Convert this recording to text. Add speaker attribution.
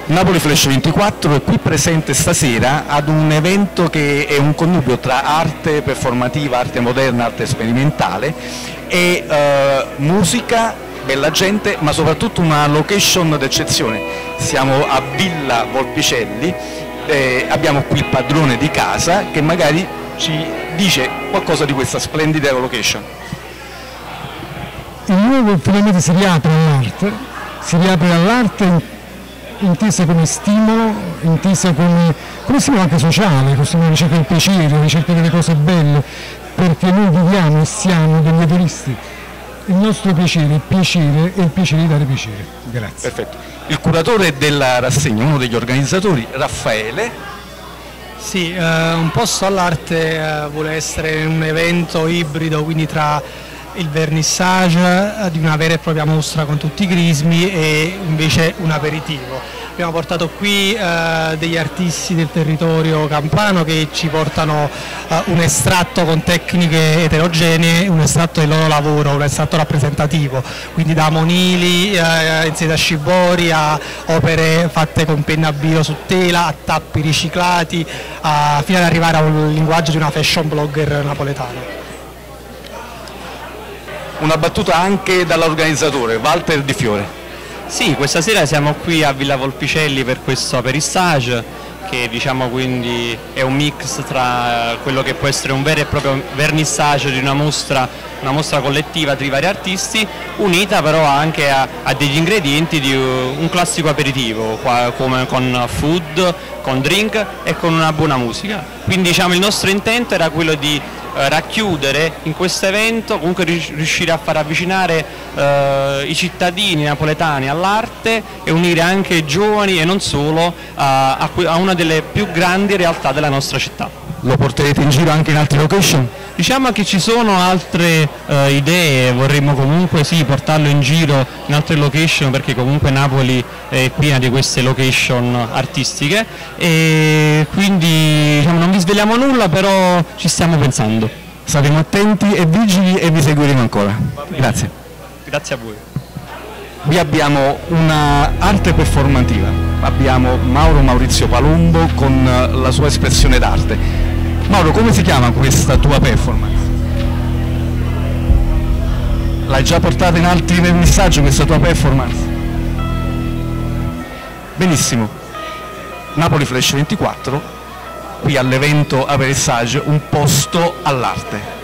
Speaker 1: Napoli Flash 24 è qui presente stasera ad un evento che è un connubio tra arte performativa, arte moderna, arte sperimentale e musica, bella gente, ma soprattutto una location d'eccezione. Siamo a Villa Volpicelli, abbiamo qui il padrone di casa che magari ci dice qualcosa di questa splendida location.
Speaker 2: Il nuovo finalmente si riapre all'arte intesa come stimolo, intesa come stimolo anche sociale, come ricerca del piacere, la ricerca delle cose belle, perché noi viviamo e siamo degli edonisti. Il nostro piacere è il piacere di dare piacere. Grazie.
Speaker 1: Perfetto. Il curatore della rassegna, uno degli organizzatori, Raffaele.
Speaker 3: Sì, un posto all'arte vuole essere un evento ibrido, quindi tra il vernissage di una vera e propria mostra con tutti i crismi e invece un aperitivo. Abbiamo portato qui degli artisti del territorio campano che ci portano un estratto con tecniche eterogenee, un estratto del loro lavoro, un estratto rappresentativo, quindi da monili in seta scibori a opere fatte con penna a bio su tela, a tappi riciclati, fino ad arrivare a un linguaggio di una fashion blogger napoletana.
Speaker 1: Una battuta anche dall'organizzatore, Walter Di Fiore.
Speaker 4: Sì, questa sera siamo qui a Villa Volpicelli per questo aperissage che diciamo quindi è un mix tra quello che può essere un vero e proprio vernissage di una mostra collettiva tra i vari artisti, unita però anche a degli ingredienti di un classico aperitivo, come con food, con drink e con una buona musica. Quindi diciamo il nostro intento era quello di racchiudere in questo evento, comunque riuscire a far avvicinare i cittadini napoletani all'arte e unire anche i giovani e non solo a una delle più grandi realtà della nostra città.
Speaker 1: Lo porterete in giro anche in altre location?
Speaker 4: Diciamo che ci sono altre idee, vorremmo comunque sì portarlo in giro in altre location perché comunque Napoli è piena di queste location artistiche e quindi diciamo, non vi sveliamo nulla, però ci stiamo pensando.
Speaker 1: Saremo attenti e vigili e vi seguiremo ancora. Grazie.
Speaker 4: Grazie a voi.
Speaker 1: Qui abbiamo una arte performativa, abbiamo Maurizio Palumbo con la sua espressione d'arte. Mauro, come si chiama questa tua performance? L'hai già portata in altri vernissaggi questa tua performance? Benissimo. Napoli Flash 24, qui all'evento Aperissage, un posto all'arte.